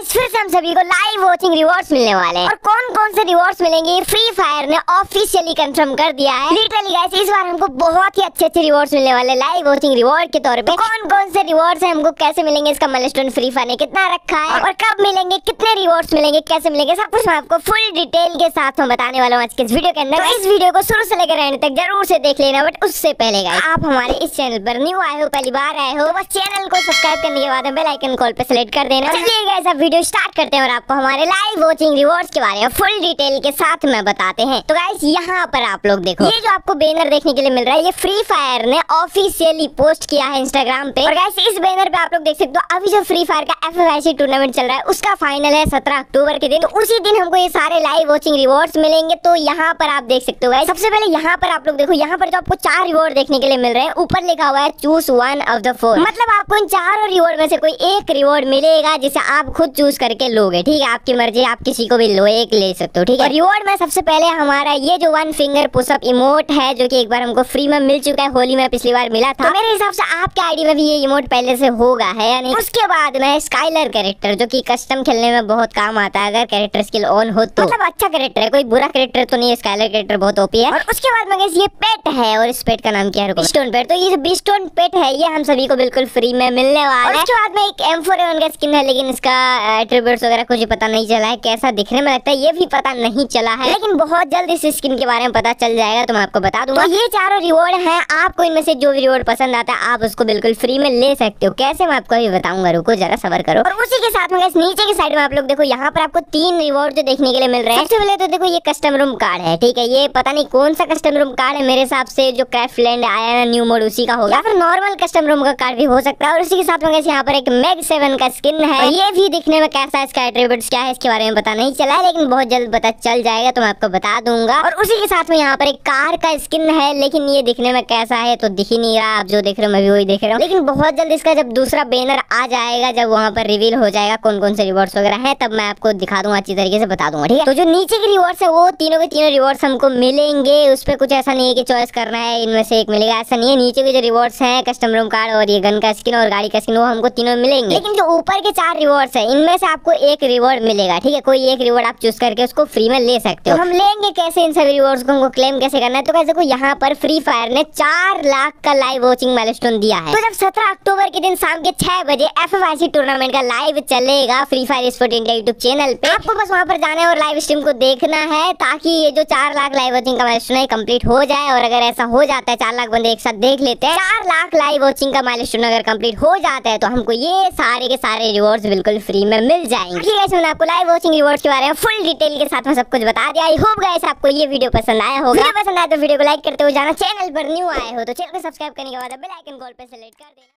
Guys फिर से हम सभी को लाइव वॉचिंग रिवॉर्ड्स मिलने वाले हैं और कौन कौन से रिवॉर्ड्स मिलेंगे फ्री फायर ने ऑफिशियली कंफर्म कर दिया है। लिटरली गाइस इस बार हमको बहुत ही अच्छे अच्छे रिवॉर्ड्स मिलने वाले लाइव वॉचिंग रिवॉर्ड के तौर पे। कौन कौन से रिवॉर्ड्स है, हमको कैसे मिलेंगे, इसका माइलस्टोन फ्री फायर ने कितना रखा है और कब मिलेंगे, कितने रिवॉर्ड्स मिलेंगे, कैसे मिलेंगे, सब कुछ मैं आपको फुल डिटेल के साथ में बताने वाला हूँ आज के इस वीडियो के अंदर। तो इस वीडियो को शुरू से लेकर एंड तक जरूर से देख लेना। बट उससे पहले गाइस आप हमारे इस चैनल पर न्यू आए हो, पहली बार आए हो, बस चैनल को सब्सक्राइब करने के बाद बेल आइकन कॉल पे सेलेक्ट कर देना। चलिए गाइस अब वीडियो स्टार्ट करते हैं और आपको हमारे लाइव वॉचिंग रिवॉर्ड्स के बारे में फुल डिटेल के साथ में बताते हैं। तो गाइस यहाँ पर आप लोग देखो, ये जो आपको बैनर देखने के लिए मिल रहा है ये फ्री फायर ने ऑफिशियली पोस्ट किया है इंस्टाग्राम पे। और गाइस इस बैनर पे आप लोग देख सकते हो अभी जो फ्री फायर का FFIC टूर्नामेंट चल रहा है उसका फाइनल है 17 अक्टूबर के दिन। तो उसी दिन हमको ये सारे लाइव वॉचिंग रिवॉर्ड्स मिलेंगे। तो यहाँ पर आप देख सकते हो गाइस, सबसे पहले यहाँ पर आप लोग देखो, यहाँ पर जो आपको 4 रिवॉर्ड देखने के लिए मिल रहे हैं, ऊपर लिखा हुआ है चूज वन ऑफ द 4, मतलब आपको इन 4 रिवॉर्ड में से कोई एक रिवॉर्ड मिलेगा जिसे आप खुद चूज करके लोगे। ठीक है, आपकी मर्जी, आप किसी को भी लो, एक ले सकते हो। ठीक है, रिवॉर्ड में सबसे पहले हमारा ये जो 1 फिंगर पुशअप इमोट है जो कि एक बार हमको फ्री में मिल चुका है, होली में पिछली बार मिला था। तो मेरे हिसाब से आपके आईडी में भी ये इमोट पहले से होगा है या नहीं। उसके बाद में स्काइलर कैरेक्टर जो कि कस्टम खेलने में बहुत काम आता है अगर कैरेक्टर स्किल ऑन हो तो, मतलब अच्छा कैरेक्टर है, कोई बुरा कैरेक्टर तो नहीं है, स्काइलर कैरेक्टर बहुत ओपी है। और उसके बाद में ये पेट है और इस पेट का नाम क्या है, बीस्टोन पेट। तो ये जो बीस्टोन पेट है ये हम सभी को बिल्कुल फ्री में मिलने वाला है। उसके बाद में एक M4A1 का स्किन है, लेकिन इसका एट्रीब्यूट्स वगैरह कुछ पता नहीं चला है, कैसा दिखने में लगता है ये भी पता नहीं चला है, लेकिन बहुत जल्द इस स्किन के बारे में पता चल जाएगा तो मैं आपको बता दूंगा। तो ये 4 रिवॉर्ड हैं, आपको इनमें से जो भी रिवॉर्ड पसंद आता है आप उसको बिल्कुल फ्री में ले सकते हो। कैसे मैं आपको अभी बताऊंगा, रुको जरा सब्र करो। और उसी के साथ में गाइस नीचे की साइड में आप लोग देखो, यहाँ पर आपको 3 रिवॉर्ड जो देखने के लिए मिल रहे हैं। सबसे पहले तो देखो ये कस्टम रूम कार्ड है। ठीक है, ये पता नहीं कौन सा कस्टम रूम कार्ड है, मेरे हिसाब से जो क्राफ्टलैंड आया है न्यू मोड उसी का होगा, या फिर नॉर्मल कस्टम रूम का कार्ड भी हो सकता है। और उसी के साथ में गाइस यहाँ पर एक मैग 7 का स्किन है, ये भी दिखने में कैसा है, इसका एट्रीब्यूट्स क्या है इसके बारे में पता नहीं चला है, लेकिन बहुत जल्द पता चल जाएगा तो मैं आपको बता दूंगा। और उसी के साथ में यहाँ पर एक कार का स्किन है, लेकिन ये दिखने में कैसा है तो दिख ही नहीं रहा, आप जो देख रहे हो मैं भी वही देख रहा हूँ, लेकिन बहुत जल्द इसका जब दूसरा बैनर आ जाएगा, जब वहाँ पर रिवील हो जाएगा कौन कौन से रिवॉर्ड्स वगैरह है, तब मैं आपको दिखा दूंगा, अच्छी तरीके से बता दूंगा। ठीक है, तो जो नीचे के रिवॉर्ड्स है वो तीनों के तीनों रिवॉर्ड्स हमको मिलेंगे। उस पर कुछ ऐसा नहीं है कि चॉइस करना है इनमें से एक मिलेगा, ऐसा नहीं है। नीचे के जो रिवॉर्ड्स हैं कस्टम रूम कार्ड और ये गन का स्किन और गाड़ी का स्किन वो हमको तीनों मिलेंगे, लेकिन जो ऊपर के 4 रिवॉर्ड्स है इनमें से आपको एक रिवॉर्ड मिलेगा। ठीक है, कोई एक रिवॉर्ड आप चूज करके उसको फ्री में ले सकते हो। तो हम लेंगे कैसे इन सभी रिवॉर्ड्स को, हमको क्लेम कैसे करना है, तो कैसे को यहाँ पर फ्री फायर ने 4 लाख का लाइव वॉचिंग माइलस्टोन दिया है। तो जब 17 अक्टूबर के दिन शाम के 6 बजे FFIC टूर्नामेंट का लाइव चलेगा Free Fire sport India YouTube channel पे, आपको बस वहाँ पर जाना है और लाइव स्ट्रीम को देखना है, ताकि ये जो 4 लाख लाइव वॉचिंग का माइलस्टोन है कंप्लीट हो जाए। और अगर ऐसा हो जाता है, 4 लाख बंदे एक साथ देख लेते हैं, 4 लाख लाइव वॉचिंग का माइलस्टोन अगर कंप्लीट हो जाता है तो हमको ये सारे के सारे रिवॉर्ड्स बिल्कुल फ्री में मिल जाएंगे। ठीक है, मैंने आपको लाइव वॉचिंग रिवॉर्ड्स के बारे में फुल डिटेल के साथ में सब कुछ बता दिया। आई होप गाइस आपको ये वीडियो पसंद आया होगा। वीडियो पसंद आया तो वीडियो को लाइक करते हुए जाना, चैनल पर न्यू आए हो तो चैनल को सब्सक्राइब करने के बाद बेल आइकन कॉल पे सेलेक्ट कर देना।